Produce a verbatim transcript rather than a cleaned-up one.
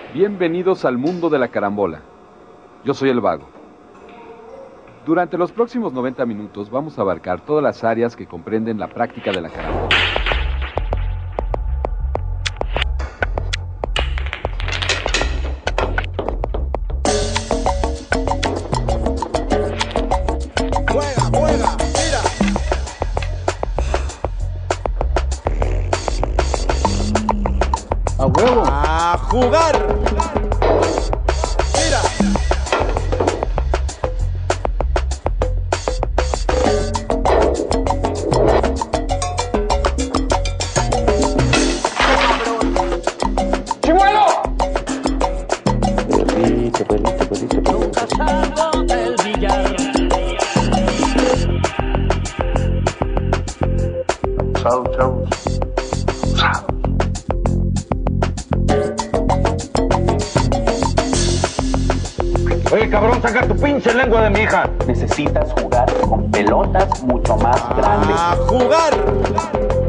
Bienvenidos al mundo de la carambola. Yo soy el Vago. Durante los próximos noventa minutos vamos a abarcar todas las áreas que comprenden la práctica de la carambola. Juega, juega, mira. ¡A huevo! A jugar. Mira. ¡Chimuelo! Perrito, perrito, perrito, perrito. Nunca salgo del billar. Chau, chau. Oye, cabrón, saca tu pinche lengua de mi hija. Necesitas jugar con pelotas mucho más grandes. A jugar.